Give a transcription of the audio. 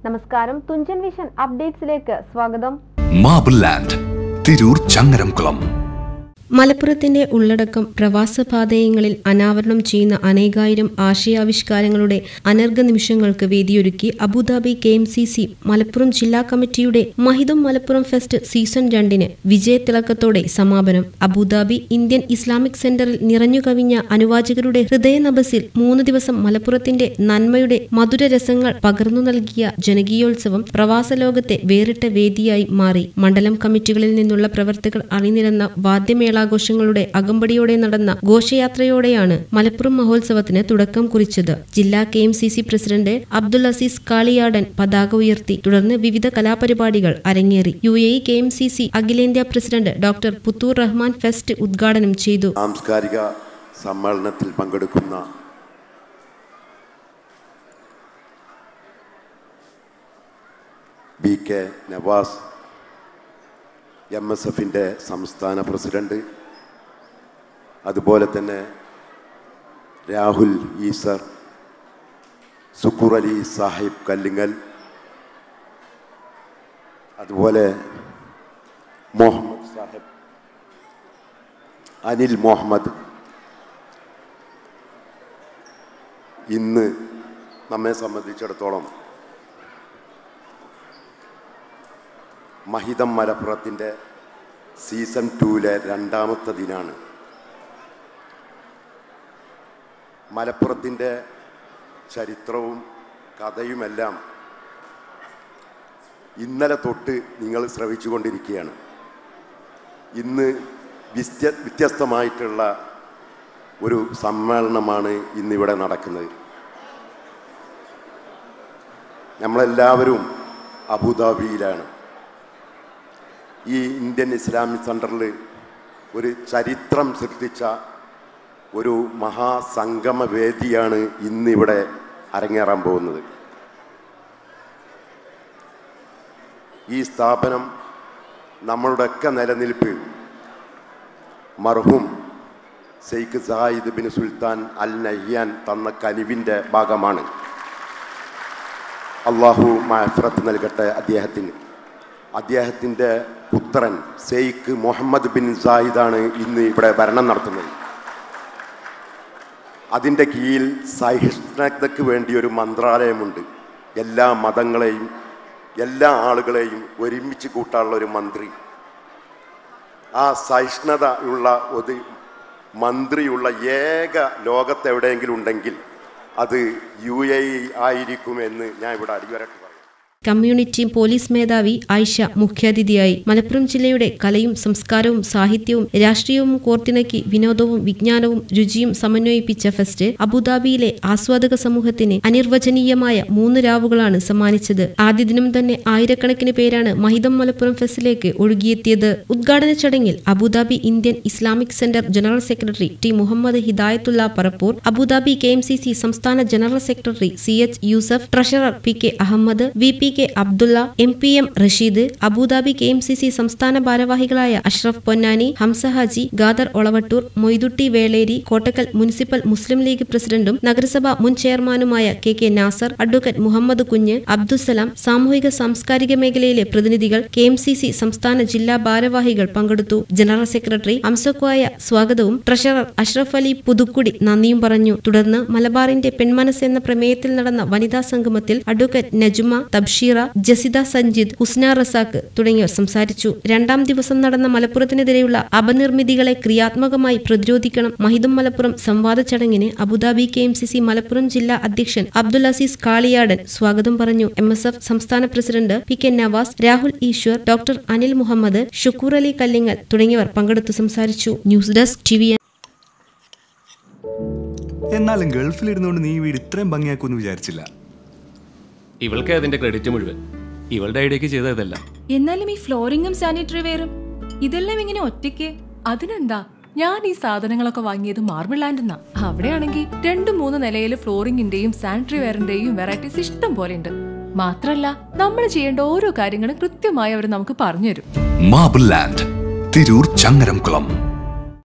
നമസ്കാരം, തുഞ്ചൻ വിഷൻ അപ്ഡേറ്റ്സിലേക്ക് സ്വാഗതം. Marble land, Tirur Changaramkulam. മലപ്പുറത്തിന്റെ ഉള്ളടക്കം പ്രവാസപാതയങ്ങളിൽ അനാവരണം ചെയ്യുന്ന അനേകായിരം ആശയാവിഷ്കാരങ്ങളുടെ അനർഘ നിമിഷങ്ങൾക്ക് വേദിയൊരുക്കി അബുദാബി KMCC മലപ്പുറം ജില്ലാ കമ്മിറ്റിയുടെ മഹിദം മലപ്പുറം ഫെസ്റ്റ് സീസൺ 2 വിജയത്തിളക്കത്തോടെ സമാപനം. അബുദാബി ഇന്ത്യൻ ഇസ്ലാമിക് സെന്ററിൽ നിറഞ്ഞുകവിഞ്ഞ അനുവാചകരുടെ ഹൃദയനഭസിൽ 3 ദിവസം മലപ്പുറത്തിന്റെ നന്മയുടെ മധുരരസങ്ങൾ പകർന്നു നൽകിയ ജനകീയോത്സവം പ്രവാസ ലോകത്തെ വേറിട്ട വേദിയായി മാറി. മണ്ഡലം കമ്മിറ്റികളിൽ നിന്നുള്ള പ്രവർത്തകർ അണിനിരന്ന വാദ്യമേള ഘോഷങ്ങളുടെ അകമ്പടിയോടെ നടന്ന ഘോഷയാത്രയോടെയാണ് മലപ്പുറം മഹോത്സവത്തിന് തുടക്കം കുറിച്ചത്. ജില്ലാ KMCC പ്രസിഡന്റ് അബ്ദുൽ അസീസ് കാളിയാടൻ പതാക ഉയർത്തി. തുടർന്ന് വിവിധ കലാപരിപാടികൾ അരങ്ങേറി. UAE KMCC അഖിലേന്ത്യാ president doctor Puthur Rahman fest ഉദ്ഘാടനം ചെയ്തു. സാംസ്കാരിക സമ്മേളനത്തിൽ പങ്കെടുക്കുന്ന BK നവാസ്, MSFന്റെ സംസ്ഥാന പ്രസിഡന്റ്, അതുപോലെ തന്നെ രാഹുൽ ഈസർ, സുക്കൂർ അലി സാഹിബ് കല്ലിങ്ങൽ, അതുപോലെ മുഹമ്മദ് സാഹിബ്, അനിൽ മുഹമ്മദ്, ഇന്ന് നമ്മെ സംബന്ധിച്ചിടത്തോളം മഹിദം മലപ്പുറത്തിൻ്റെ സീസൺ 2 രണ്ടാമത്തെ ദിനാണ്. മലപ്പുറത്തിൻ്റെ ചരിത്രവും കഥയുമെല്ലാം ഇന്നലെ തൊട്ട് നിങ്ങൾ ശ്രവിച്ചു കൊണ്ടിരിക്കുകയാണ്. ഇന്ന് വ്യത്യസ്തമായിട്ടുള്ള ഒരു സമ്മേളനമാണ് ഇന്നിവിടെ നടക്കുന്നത്. നമ്മളെല്ലാവരും അബുദാബിയിലാണ്. ഈ ഇന്ത്യൻ ഇസ്ലാമിക് സെൻറ്ററിൽ ഒരു ചരിത്രം സൃഷ്ടിച്ച ഒരു മഹാസംഗമ വേദിയാണ് ഇന്നിവിടെ അരങ്ങേറാൻ പോകുന്നത്. ഈ സ്ഥാപനം നമ്മളുടെയൊക്കെ നിലനിൽപ്പ് മർഹൂം Sheikh Zayed bin Sultan Al Nahyan തന്ന കനിവിൻ്റെ ഭാഗമാണ്. അള്ളാഹു മഅഫ്റത്ത് നൽകട്ടെ അദ്ദേഹത്തിന്. അദ്ദേഹത്തിൻ്റെ പുത്രൻ ശൈഖ് മുഹമ്മദ് ബിൻ സായിദാണ് ഇന്ന് ഇവിടെ ഭരണം നടത്തുന്നത്. അതിൻ്റെ കീഴിൽ സഹിഷ്ണുതയ്ക്ക് വേണ്ടി ഒരു മന്ത്രാലയമുണ്ട്. എല്ലാ മതങ്ങളെയും എല്ലാ ആളുകളെയും ഒരുമിച്ച് കൂട്ടാനുള്ള ഒരു മന്ത്രി. ആ സഹിഷ്ണുതയുള്ള ഒരു മന്ത്രിയുള്ള ഏക ലോകത്തെവിടെയെങ്കിലും ഉണ്ടെങ്കിൽ അത് UAE ആയിരിക്കുമെന്ന് ഞാൻ ഇവിടെ അടിവരട്ട് പറയും. കമ്മ്യൂണിറ്റി പോലീസ് മേധാവി ആയിഷ മുഖ്യാതിഥിയായി. മലപ്പുറം ജില്ലയുടെ കലയും സംസ്കാരവും സാഹിത്യവും രാഷ്ട്രീയവും കോർത്തിണക്കി വിനോദവും വിജ്ഞാനവും രുചിയും സമന്വയിപ്പിച്ച ഫെസ്റ്റ് അബുദാബിയിലെ ആസ്വാദക സമൂഹത്തിന് അനിർവചനീയമായ 3 രാവുകളാണ് സമ്മാനിച്ചത്. ആദ്യ ദിനം തന്നെ ആയിരക്കണക്കിന് പേരാണ് മഹിദം മലപ്പുറം ഫെസ്റ്റിലേക്ക് ഒഴുകിയെത്തിയത്. ഉദ്ഘാടന ചടങ്ങിൽ Abu Dhabi Indian Islamic centre general secretary T Muhammad Hidayathulla Parappur, Abu Dhabi KMCC സംസ്ഥാന general secretary CH Yusuf, treasurer PK Ahmed, VP Abdulla, MPM Rasheed, Abu Dhabi KMCC സംസ്ഥാന ഭാരവാഹികളായ അഷ്റഫ് പൊന്നാനി, ഹംസ ഹാജി, ഗാദർ ഒളവട്ടൂർ, മൊയ്തുട്ടി വേളേരി, കോട്ടക്കൽ മുനിസിപ്പൽ മുസ്ലിം ലീഗ് പ്രസിഡന്റും നഗരസഭ മുൻ ചെയർമാനുമായ KK നാസർ, അഡ്വക്കേറ്റ് മുഹമ്മദ് കുഞ്ഞ്, അബ്ദുസലാം, സാമൂഹിക സാംസ്കാരിക മേഖലയിലെ പ്രതിനിധികൾ, KMCC സംസ്ഥാന ജില്ലാ ഭാരവാഹികൾ പങ്കെടുത്തു. ജനറൽ സെക്രട്ടറി അംസക്കോയ സ്വാഗതവും ട്രഷറർ അഷ്റഫ് അലി പുതുക്കുടി നന്ദിയും പറഞ്ഞു. തുടർന്ന് മലബാറിന്റെ പെൺമനസ് എന്ന പ്രമേയത്തിൽ നടന്ന വനിതാ സംഗമത്തിൽ അഡ്വക്കേറ്റ് നജുമ, തബ്ഷീറ, ജസിദ സഞ്ജിദ്, ഹുസ്ന റസാഖ് തുടങ്ങിയവർ സംസാരിച്ചു. 2ാം ദിവസം നടന്ന മലപ്പുറത്തിനെതിരെയുള്ള അപനിർമ്മിതികളെ ക്രിയാത്മകമായി പ്രതിരോധിക്കണം മഹിദം മലപ്പുറം സംവാദ ചടങ്ങിന് അബുദാബി KMCC മലപ്പുറം ജില്ലാ അധ്യക്ഷൻ അബ്ദുൽ അസീസ് കാളിയാടൻ സ്വാഗതം പറഞ്ഞു. MSF സംസ്ഥാന president PK Navas, Rahul Easwar, doctor Anil Muhammad, Shukkur Ali Kallingal തുടങ്ങിയവർ പങ്കെടുത്തു സംസാരിച്ചു. News desk TV. എന്നാലും ഗൾഫിലിരുന്നുകൊണ്ട് നീ വീട് ഇത്രയും ഭംഗിയാക്കുമെന്ന് വിചാരിച്ചില്ല. ഇവൾക്ക് അതിന്റെ ക്രെഡിറ്റ് മുഴുവൻ ഇവളുടെ ഐഡിയക്ക് ചെയ്തതല്ല. എന്നാലും ഈ ഫ്ലോറിംഗും സാനിറ്ററി വെയറും ഇതെല്ലാം ഇങ്ങനെ ഒറ്റയ്ക്ക്? അതിനെന്താ, ഞാൻ ഈ സാധനങ്ങളൊക്കെ വാങ്ങിയത് മാർബിൾ ലാൻഡെന്നാ. അവിടെയാണെങ്കിൽ 2-3 നിലയിൽ ഫ്ലോറിംഗിന്റെയും സാനിറ്ററി വെയറിന്റെയും വെറൈറ്റീസ് ഇഷ്ടം പോലെ ഉണ്ട്. മാത്രല്ല നമ്മൾ ചെയ്യേണ്ട ഓരോ കാര്യങ്ങളും കൃത്യമായി അവർ നമുക്ക് പറഞ്ഞു തരും. Marble land, Tirur Changaramkulam.